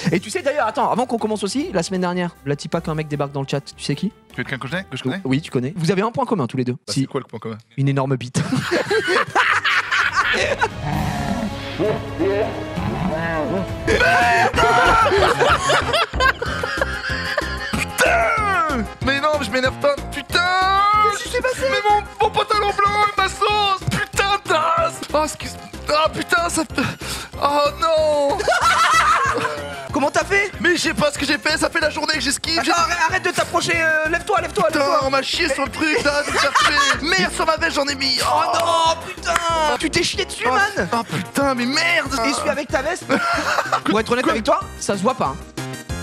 Et tu sais d'ailleurs, attends, avant qu'on commence aussi, la semaine dernière, Latipa qu'un mec débarque dans le chat, tu sais qui? Quelqu'un que je connais? Oui, tu connais. Vous avez un point commun tous les deux. Bah, Si. c'est quoi le point commun? Une énorme bite. Putain! Mais non, je m'énerve pas. Putain! Qu'est-ce qui s'est passé? Mais mon pantalon blanc et ma sauce! Putain d'as! Oh, excuse. Ah putain, ça. Oh non! Comment t'as fait? Mais je sais pas ce que j'ai fait, ça fait la journée que j'esquive. Attends, arrête de t'approcher, lève-toi, lève-toi, Putain, lève-toi. on m'a chié sur le truc là, de chercher. Merde, sur ma veste j'en ai mis. Oh non, putain. Tu t'es chié dessus, man. Oh putain, mais merde. Essuie avec ta veste. Pour être honnête avec toi, ça se voit pas. Hein.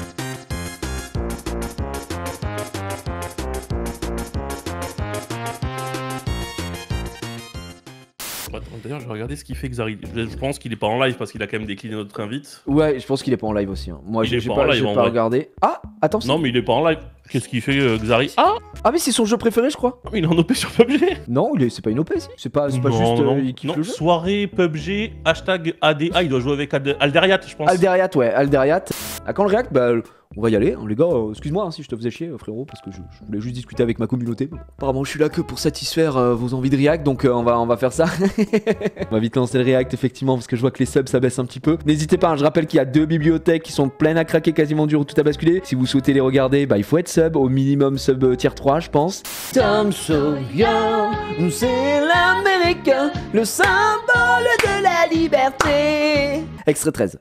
D'ailleurs, je vais regarder ce qu'il fait Xari. Je pense qu'il est pas en live parce qu'il a quand même décliné notre invite. Ouais, je pense qu'il est pas en live aussi. Hein. Moi, Il est j'ai pas en pas, live, j'ai en pas vrai. regardé. Ah, attends. Non, mais il est pas en live. Qu'est-ce qu'il fait Xari? Ah, mais c'est son jeu préféré, je crois. Il est en OP sur PUBG. Non, c'est pas une OP, si. C'est pas juste il kiffe le jeu. Soirée PUBG, hashtag ADA, il doit jouer avec Alderiat, je pense. Alderiat, ouais, Alderiat. À quand le React? Bah, on va y aller, hein, les gars. Excuse-moi hein, si je te faisais chier, frérot, parce que je voulais juste discuter avec ma communauté. Apparemment, je suis là que pour satisfaire vos envies de React, donc on va faire ça. On va vite lancer le React, effectivement, parce que je vois que les subs ça baisse un petit peu. N'hésitez pas, hein, je rappelle qu'il y a 2 bibliothèques qui sont pleines à craquer, quasiment dur, tout à basculer. Si vous souhaitez les regarder, bah il faut être sub, au minimum sub tier 3, je pense. Tom Sawyer, c'est l'américain, le symbole de la liberté. Extrait 13.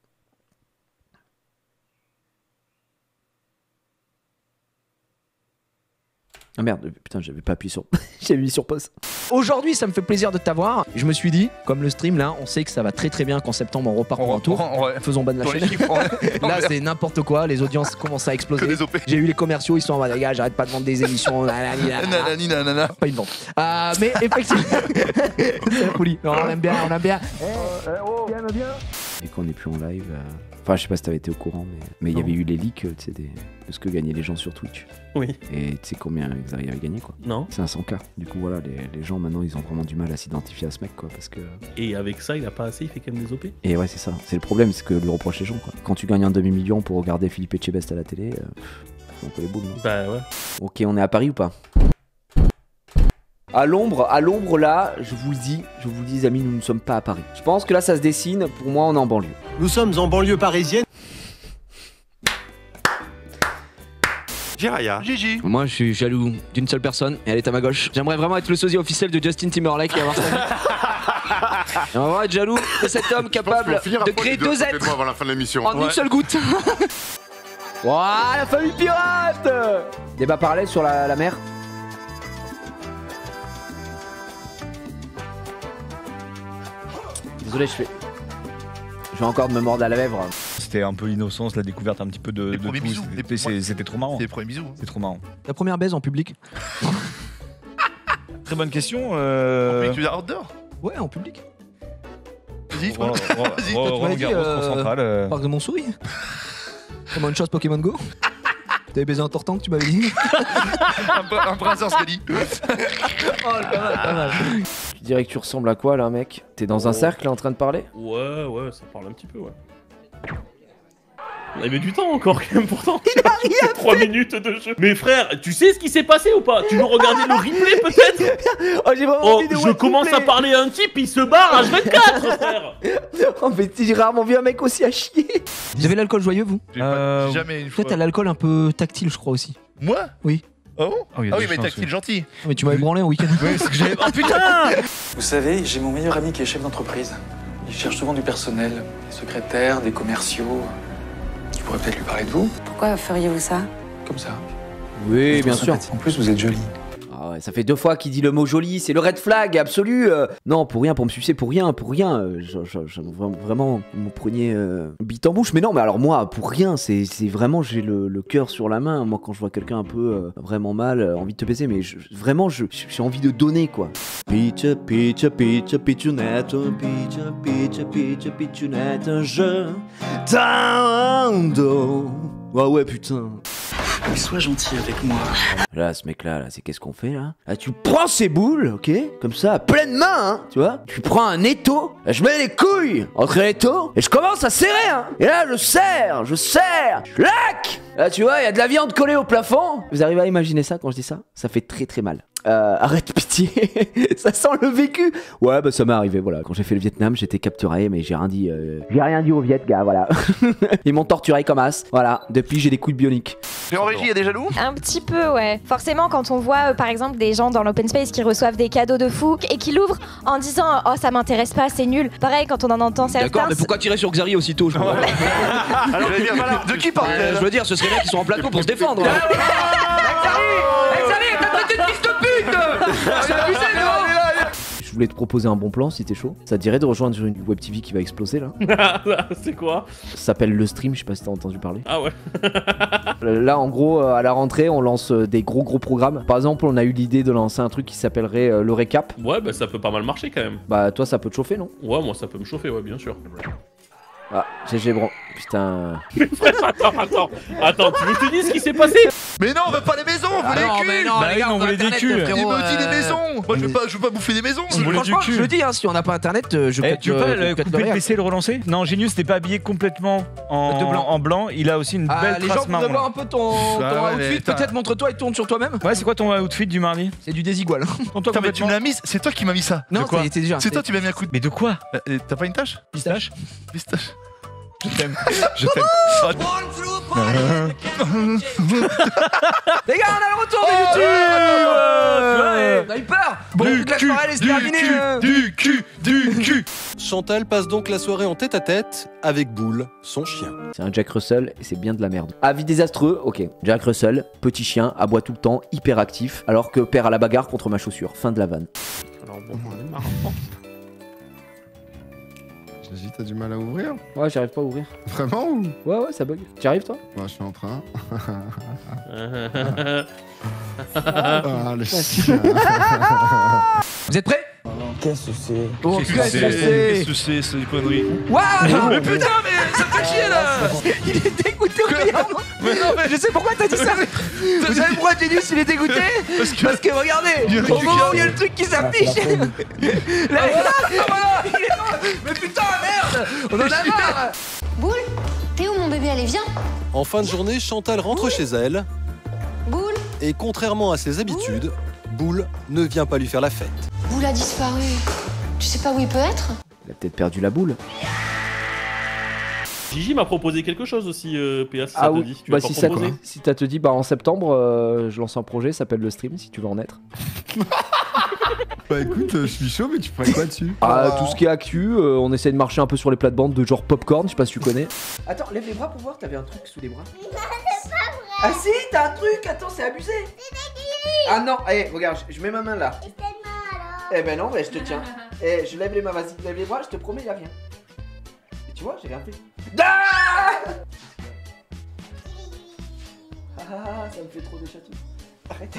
Ah merde, putain, j'avais pas appuyé sur. J'avais mis sur pause. Aujourd'hui, ça me fait plaisir de t'avoir. Je me suis dit, comme le stream là, on sait que ça va très très bien qu'en septembre on repart pour un tour. Faisons ban la chaîne. Là, c'est n'importe quoi. Les audiences commencent à exploser. J'ai eu les commerciaux, ils sont en mode, les gars, j'arrête pas de vendre des émissions. Pas une vente. Mais effectivement, c'est la folie. Non, on aime bien, on aime bien. Et qu'on n'est plus en live. Enfin, je sais pas si t'avais été au courant, mais il y avait eu les leaks, tu sais, de ce que gagnaient les gens sur Twitch. Oui. Et tu sais combien ils arrivaient à gagner, quoi? Non. 500K. Du coup, voilà, les gens maintenant, ils ont vraiment du mal à s'identifier à ce mec, quoi, parce que. Et avec ça, il a pas assez, il fait quand même des OP. Et ouais, c'est ça. C'est le problème, c'est que lui reprochent les gens, quoi. Quand tu gagnes un demi-million pour regarder Philippe Etchebest à la télé, c'est un peu les boules, non? Bah ouais. Ok, on est à Paris ou pas? À l'ombre là, je vous le dis, les amis, nous ne sommes pas à Paris. Je pense que là, ça se dessine. Pour moi, on est en banlieue. Nous sommes en banlieue parisienne. Jiraya. Gigi. Moi, je suis jaloux d'une seule personne et elle est à ma gauche. J'aimerais vraiment être le sosie officiel de Justin Timberlake et avoir sa vie. J'aimerais vraiment être jaloux de cet homme capable de créer 2 êtres avant la fin de l'émission. en une seule goutte. Ouah, la famille pirate. Débat parallèle sur la mer. Désolé, je vais encore me mordre à la lèvre. C'était un peu l'innocence, la découverte un petit peu de premiers tout. bisous. C'était trop marrant. C'est les premiers bisous. C'est trop marrant. La première baise en public. Très bonne question. Tu veux dire outdoor? Ouais, en public. Vas-y, m'avais dit, central. Parc de Montsouris. Comment une chose Pokémon Go. T'avais baisé un tortan que tu m'avais dit. un brasseur Scali. Oh, pas mal. Tu dirais que tu ressembles à quoi là, mec? T'es dans un cercle là, en train de parler? Ouais, ça parle un petit peu, ouais. On avait du temps encore quand même pourtant. Il a rien 3 minutes de jeu. Mais frère, tu sais ce qui s'est passé ou pas? Tu veux regarder le replay peut-être? Oh, j'ai vraiment envie de je voir le commence replay. à parler à un type, il se barre H24 frère. Oh, mais j'ai rarement vu un mec aussi à chier. Vous avez l'alcool joyeux, vous? Jamais une fois. Peut-être à l'alcool un peu tactile, je crois aussi. Moi? Oui. Oh bon? Oh, il y a Ah des oui, mais chances, tactile oui. gentil. Mais tu m'avais branlé un week-end. Oui, c'est que j'avais. Oh putain! Vous savez, j'ai mon meilleur ami qui est chef d'entreprise. Il cherche souvent du personnel, des secrétaires, des commerciaux. Je pourrais peut-être lui parler de vous, Pourquoi feriez-vous ça? comme ça. Oui, Je bien trouve sûr. sympathique. En plus, vous êtes jolie. Ah ouais, ça fait 2 fois qu'il dit le mot joli, c'est le red flag absolu. Non, pour rien, pour me sucer, pour rien. Vraiment, vous me preniez bite en bouche. Mais non, mais alors moi, pour rien, c'est vraiment, j'ai le cœur sur la main. Moi, quand je vois quelqu'un un peu vraiment mal, envie de te baiser, mais vraiment, j'ai envie de donner, quoi. Pitcha, pitcha, pitcha, pitchounette, pitcha, pitcha, pitcha, pitchounette, je t'ando. Ah ouais, putain. Oui, sois gentil avec moi. Là, ce mec-là, là, c'est qu'est-ce qu'on fait là? Là, tu prends ces boules, ok? Comme ça, à pleine main, hein, tu vois? Tu prends un étau, là, je mets les couilles entre les étaux et je commence à serrer, hein. Et là, je serre, je laque. Là, tu vois, il y a de la viande collée au plafond. Vous arrivez à imaginer ça quand je dis ça? Ça fait très très mal. Arrête pitié, ça sent le vécu. Ouais bah ça m'est arrivé, voilà. Quand j'ai fait le Vietnam, j'étais capturé, mais j'ai rien dit. J'ai rien dit aux Viet gars, voilà. Ils m'ont torturé comme as. Voilà, depuis j'ai des couilles bioniques. Et en régie, il y a des jaloux? Un petit peu, ouais. Forcément, quand on voit par exemple des gens dans l'open space qui reçoivent des cadeaux de fou et qui l'ouvrent en disant oh ça m'intéresse pas, c'est nul. Pareil quand on en entend certains. D'accord, mais pourquoi tirer sur Xari aussitôt je Alors, de qui parle je veux dire, ce serait là qui sont en plateau pour se défendre. Je voulais te proposer un bon plan si t'es chaud. Ça te dirait de rejoindre une web TV qui va exploser là? C'est quoi? Ça s'appelle Le Stream, je sais pas si t'as entendu parler. Ah ouais. Là en gros à la rentrée on lance des gros programmes. Par exemple on a eu l'idée de lancer un truc qui s'appellerait le récap. Ouais bah ça peut pas mal marcher quand même. Bah toi ça peut te chauffer non? Ouais moi ça peut me chauffer, ouais bien sûr. Ah GG bro, putain. Mais frère attends, tu veux que je te dise ce qui s'est passé? Mais non, on veut pas les maisons, on veut les culs. Mais non, Bah oui, on voulait des culs. Il me dit des maisons. Moi je veux pas bouffer des maisons. Franchement je le dis hein, si on n'a pas internet je Tu cut veux pas le couper le PC et le relancer? Non, Genius n'était pas habillé complètement en blanc. Il a aussi une belle les gens trace voudraient voir marron. un peu ton outfit, peut-être montre-toi et tourne sur toi-même. Ouais, c'est quoi ton outfit du mardi? C'est du désigual. Putain, mais tu me l'as mis, c'est toi qui m'as mis ça. Non, c'était déjà. C'est toi qui m'as mis un coup de. Mais de quoi? T'as pas une tâche? Pistache? Pistache. Je t'aime. Je t'aime. Les gars, on a le retour de YouTube. On a eu peur. Bon, toute la soirée, c'est terminé. Du cul. Chantal passe donc la soirée en tête-à-tête avec Boule, son chien. C'est un Jack Russell et c'est bien de la merde. Avis désastreux, ok. Jack Russell, petit chien, aboie tout le temps, hyper actif, alors que perd à la bagarre contre ma chaussure. Fin de la vanne. Alors bon, on est marrant. Vas-y, t'as du mal à ouvrir? Ouais, j'arrive pas à ouvrir. Vraiment ou? Ouais, ça bug. T'y arrives toi? Ouais, je suis en train. Ah, le chien. Vous êtes prêts? Qu'est-ce que c'est? Oh, Qu'est-ce que c'est des conneries? Waouh! Mais putain, mais ça fait chier là! Il est dégoûté, regarde! Mais non, mais je sais pourquoi t'as dit ça! Vous savez pourquoi Genius il est dégoûté? Parce que regardez! Au moment où il y a le truc qui s'affiche! Là, voilà! Mais putain, merde! On en a marre! Boule, t'es où mon bébé? Allez, viens! En fin de journée, Chantal rentre chez elle. Boule, Et contrairement à ses habitudes, Boule ne vient pas lui faire la fête. Boule a disparu. Tu sais pas où il peut être? Il a peut-être perdu la boule. Gigi m'a proposé quelque chose aussi, PA, si ça Ah te oui, dit. Tu bah vas si pas ça, proposer si t'as te dit, bah en septembre, je lance un projet, ça s'appelle Le Stream, si tu veux en être. Bah écoute, je suis chaud, mais tu ferais quoi dessus? Ah, tout ce qui est actu, on essaie de marcher un peu sur les plates-bandes de genre Popcorn, je sais pas si tu connais. Attends, lève les bras pour voir, t'avais un truc sous les bras. C'est pas vrai! Ah si, t'as un truc, attends, c'est abusé. Ah non, allez, regarde, je mets ma main là. Et tes mains alors? Eh ben non, bah, je te tiens. Eh, je lève les mains, vas-y, lève les bras, je te promets, y'a rien. Et tu vois, j'ai rien fait. Ah, ça me fait trop des chatouilles. Arrête.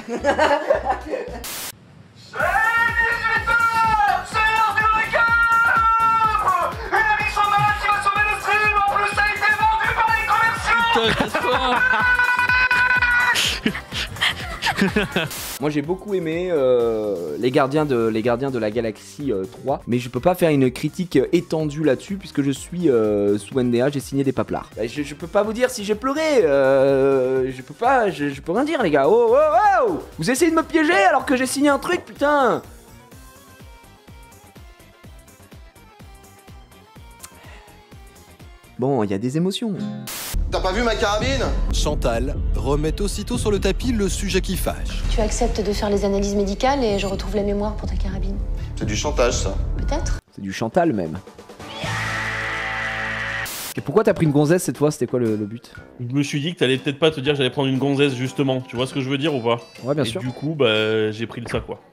Moi j'ai beaucoup aimé les gardiens de la galaxie 3, mais je peux pas faire une critique étendue là-dessus puisque je suis sous NDA, j'ai signé des paplards. Je peux pas vous dire si j'ai pleuré, je peux rien dire les gars. Oh, oh, oh, vous essayez de me piéger alors que j'ai signé un truc, putain. Bon, il y a des émotions. T'as pas vu ma carabine? Chantal remet aussitôt sur le tapis le sujet qui fâche. Tu acceptes de faire les analyses médicales et je retrouve la mémoire pour ta carabine. C'est du chantage, ça. Peut-être? C'est du Chantal même. Et pourquoi t'as pris une gonzesse cette fois? C'était quoi le but? Je me suis dit que t'allais peut-être pas te dire que j'allais prendre une gonzesse justement. Tu vois ce que je veux dire ou pas? Ouais, bien Et sûr. du coup, bah, j'ai pris le ça quoi.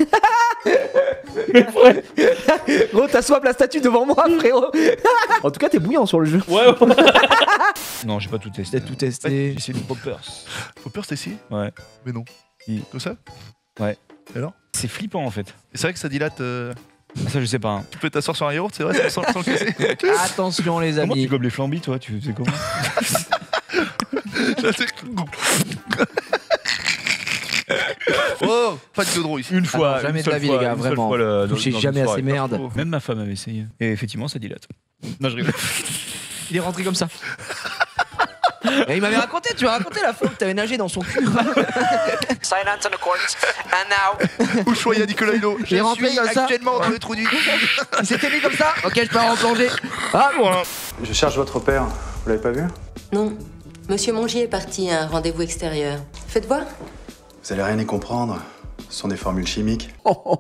Gros, t'as swap la statue devant moi, frérot. En tout cas, t'es bouillant sur le jeu. Ouais. Non, j'ai pas tout testé. T'as tout testé. J'ai essayé du Poppers. Poppers, t'as essayé? Ouais. Mais non. Comme ça? Ouais. Et alors? C'est flippant en fait. Et c'est vrai que ça dilate. Ça, je sais pas. Hein. Tu peux t'asseoir sur un yaourt, c'est vrai, sans le casser. Attention les Comment amis. tu gobes les flambis, toi? Tu sais comment? Oh, pas de godron ici. Une fois. Jamais de la vie, les gars, vraiment. Touchez jamais à ces merdes. Même ma femme avait essayé. Et effectivement, ça dilate. Non, je rigole. Il est rentré comme ça. Et il m'avait raconté, tu m'as raconté la fois où t'avais nagé dans son cul. Silence on the court. And now. Ushuaïa Nicolas Hulot. Je suis actuellement dans le trou du cul. Il s'était mis comme ça. Ok, je pars en plongée. Ah, voilà. Je cherche votre père. Vous l'avez pas vu? Non. Monsieur Mongier est parti à un rendez-vous extérieur. Faites voir. Vous allez rien y comprendre. Ce sont des formules chimiques.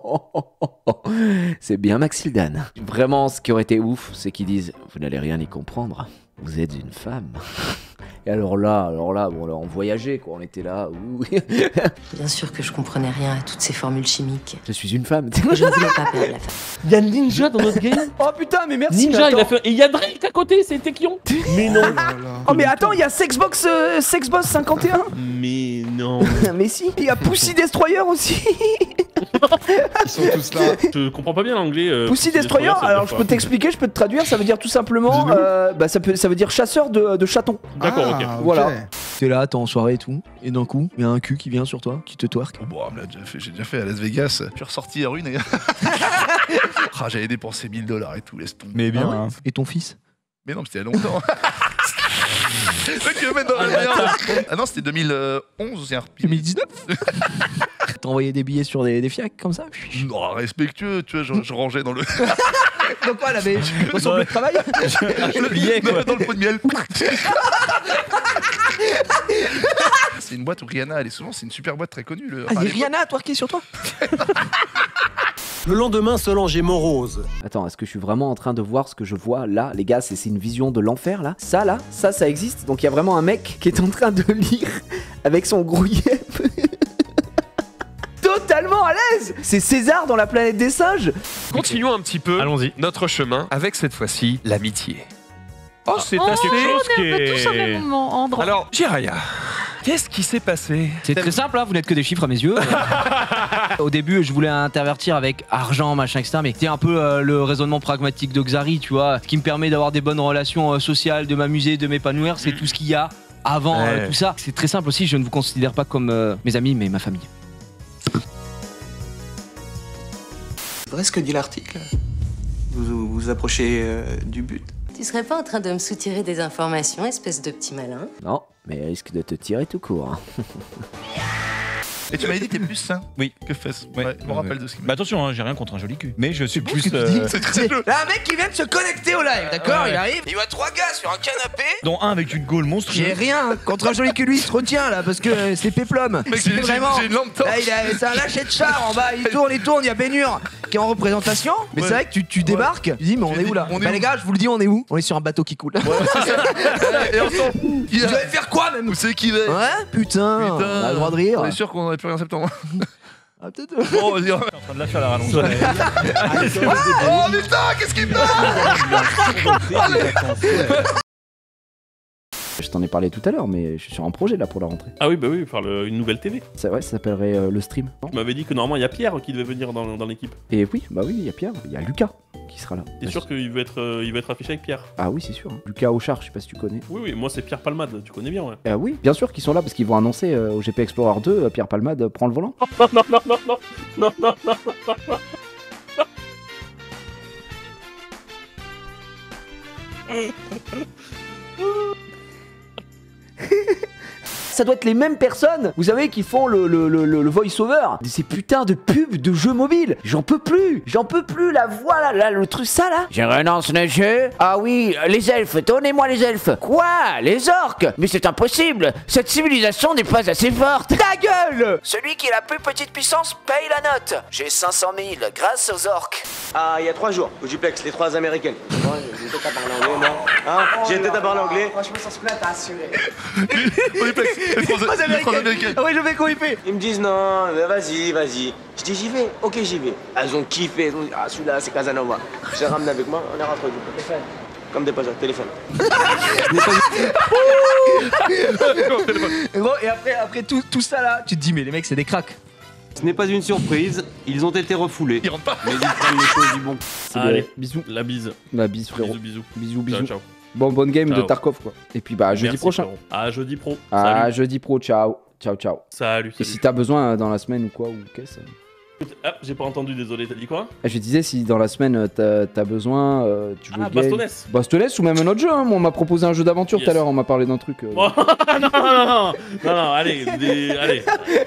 C'est bien Maxildan. Vraiment, ce qui aurait été ouf, c'est qu'ils disent « Vous n'allez rien y comprendre, vous êtes une femme ». Et alors là, bon, là, on voyageait, quoi, on était là. Ouh. Bien sûr que je comprenais rien à toutes ces formules chimiques. Je suis une femme. Je ne voulais pas perdre la femme. Il y a Ninja dans notre game. Oh putain, mais merci. Ninja, il a fait. Et il y a Drake à côté, c'est Tekion. Mais non. Oh mais attends, il y a Sexbox 51. Mais non. Mais si, il y a Pussy Destroyer aussi. Ils sont tous là. Je comprends pas bien l'anglais. Pussy Destroyer, alors je peux t'expliquer, je peux te traduire, ça veut dire tout simplement, ça veut dire chasseur de chatons. D'accord, ok. Voilà. T'es là, t'es en soirée et tout, et d'un coup, il y a un cul qui vient sur toi, qui te twerk. Bon, j'ai déjà fait à Las Vegas. Je suis ressorti à rune et... j'avais dépensé $1000 et tout, laisse tomber. Mais bien. Ah ouais. Et ton fils? Mais non, c'était il y a longtemps. Le mec dans la merde. Ah non, c'était 2011, c'est un 2019. T'as envoyé des billets sur des fiacs comme ça? Non, respectueux, tu vois, je rangeais dans le... Donc quoi, elle avait son bleu de travail? Le billet, quoi. Dans le pot de miel. C'est une boîte où Rihanna, elle est souvent, c'est une super boîte très connue. Ah, il y a Rihanna à twerker sur toi? Le lendemain, Solange est morose. Attends, est-ce que je suis vraiment en train de voir ce que je vois là? Les gars, c'est une vision de l'enfer là. Ça existe. Donc il y a vraiment un mec qui est en train de lire avec son gros yep. Totalement à l'aise. C'est César dans la planète des singes. Continuons un petit peu notre chemin avec cette fois-ci l'amitié. Oh, c'est assez chose qui est... Alors, Jiraya, qu'est-ce qui s'est passé? C'est très simple, hein, vous n'êtes que des chiffres à mes yeux. Au début, je voulais intervertir avec argent, machin, etc. Mais c'est un peu le raisonnement pragmatique de Xari, tu vois. Ce qui me permet d'avoir des bonnes relations sociales, de m'amuser, de m'épanouir, c'est tout ce qu'il y a avant tout ça. C'est très simple aussi, je ne vous considère pas comme mes amis, mais ma famille. C'est vrai ce que dit l'article? Vous approchez du but? Tu serais pas en train de me soutirer des informations, espèce de petit malin? Non, mais il risque de te tirer tout court. Et tu m'avais dit que t'es plus sain que fesse. Ouais, je me rappelle de ce qu'il m'a dit. Bah attention, hein, j'ai rien contre un joli cul. Mais je suis plus. C'est très joli. Là, un mec qui vient de se connecter au live, d'accord? Il arrive, il voit 3 gars sur un canapé. Dont un avec une gaule monstrueuse. J'ai rien contre un joli cul, lui, il se retient là parce que c'est péplum. Vraiment. J'ai une lampe torche. Là, c'est un lâcher de char en bas, il tourne, il y a Bénur qui est en représentation. Mais c'est vrai que tu débarques, tu dis, mais on est où là? Bah, les gars, je vous le dis, on est où? On est sur un bateau qui coule. Et ensemble, vous allez faire quoi même? Vous savez qui va? Ouais, putain, on a le droit de rire. On est sûr qu'on n'aurait plus rien en septembre. Ah, peut-être. Bon, vas-y. Je suis en train de la faire la rallonge. Oh putain, qu'est-ce qu'il me passe? Je t'en ai parlé tout à l'heure, mais je suis sur un projet là pour la rentrée. Ah oui, bah oui, faire une nouvelle TV. C'est vrai, ça s'appellerait le stream. Tu m'avais dit que normalement il y a Pierre qui devait venir dans l'équipe. Et oui, bah oui, il y a Pierre, il y a Lucas qui sera là. T'es sûr qu'il va être affiché avec Pierre? Ah oui, c'est sûr. Lucas Auchard, je sais pas si tu connais. Oui, moi c'est Pierre Palmade, tu connais bien, ouais. Oui, bien sûr qu'ils sont là parce qu'ils vont annoncer au GP Explorer 2, Pierre Palmade prend le volant. Non. Ça doit être les mêmes personnes, vous savez, qui font le voice-over de ces putains de pubs de jeux mobiles. J'en peux plus, la voix là, le truc ça là. Je renonce le jeu. Ah oui, les elfes, donnez-moi les elfes. Quoi? Les orques? Mais c'est impossible, cette civilisation n'est pas assez forte. Ta gueule! Celui qui a la plus petite puissance paye la note. J'ai 500 000 grâce aux orques. Ah, il y a 3 jours, au duplex, les 3 américaines. Moi, j'ai peut-être à parler anglais, moi. Hein? J'ai peut-être à parler anglais. Franchement, sans se plaindre, t'as assuré. Au duplex, les 3 américaines. Ah oui, je vais coiper. Ils me disent non, mais vas-y. Je dis j'y vais, ok j'y vais. Elles ont kiffé, elles ont dit, ah celui-là c'est Casanova. Je l'ai ramené avec moi, on est rentré du téléphone. Comme des poches, téléphone. Gros, et après tout ça là, tu te dis mais les mecs c'est des cracks. Ce n'est pas une surprise, ils ont été refoulés. Ils rentrent pas. Mais ils prennent les choses du bon. Allez, bisous. La bise. La bise frérot. Bisous. Bisous. Ciao. Bon, bonne game Ciao. de Tarkov, quoi. Et puis, bah, jeudi Merci, prochain. frérot. À jeudi pro. À Salut. jeudi pro, ciao. Ciao, ciao. Salut. Et si t'as besoin dans la semaine ou quoi, ou qu'est-ce Ah, j'ai pas entendu, désolé, t'as dit quoi? Je disais, si dans la semaine t'as besoin, tu veux. Ah, Bastones. Bastones ou même un autre jeu. Hein. Moi, on m'a proposé un jeu d'aventure tout à l'heure, on m'a parlé d'un truc. Oh, non, allez, allez.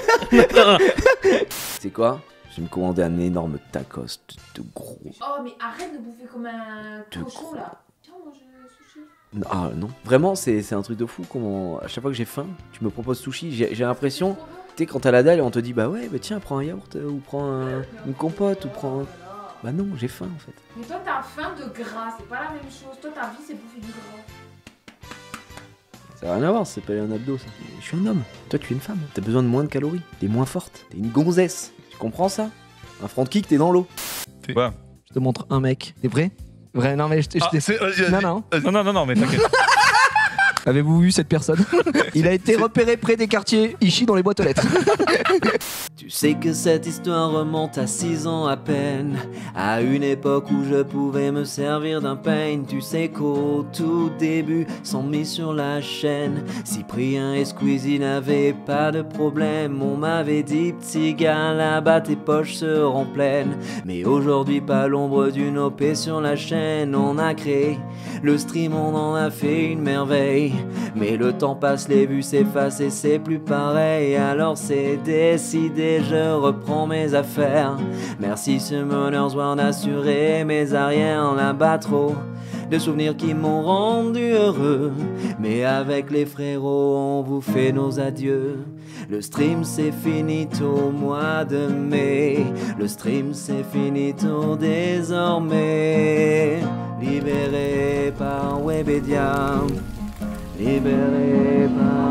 C'est quoi? Je vais me commander un énorme tacos de gros. Oh, mais arrête de bouffer comme un cochon là. Tiens, mange sushi. Ah non, vraiment, c'est un truc de fou. Comment à chaque fois que j'ai faim, tu me proposes sushi. J'ai l'impression, tu sais, quand t'as la dalle, on te dit bah ouais, bah tiens, prends un yaourt ou prends une compote ou prends. Bah non, j'ai faim en fait. Mais toi, t'as faim de gras, c'est pas la même chose. Toi, ta vie, c'est bouffer du gras. Ça n'a rien à voir, c'est pas un abdo ça. Je suis un homme, toi tu es une femme. T'as besoin de moins de calories, t'es moins forte, t'es une gonzesse. Tu comprends ça? Un front kick, t'es dans l'eau. Ouais. Je te montre un mec. T'es prêt? Vrai, non, mais Non, mais t'inquiète. Avez-vous vu cette personne? Il a été repéré près des quartiers Ishi dans les boîtes aux lettres. Tu sais que cette histoire remonte à 6 ans à peine, à une époque où je pouvais me servir d'un pain. Tu sais qu'au tout début, sans mis sur la chaîne, Cyprien et Squeezie n'avaient pas de problème. On m'avait dit, petit gars, là-bas tes poches seront pleines. Mais aujourd'hui, pas l'ombre d'une OP sur la chaîne. On a créé le stream, on en a fait une merveille. Mais le temps passe, les vues s'effacent et c'est plus pareil. Alors c'est décidé, je reprends mes affaires. Merci Summoners War d'assurer mes arrières. Là-bas trop de souvenirs qui m'ont rendu heureux. Mais avec les frérots, on vous fait nos adieux. Le stream c'est finito au mois de mai. Le stream c'est finito désormais. Libéré par Webedia. Libéré par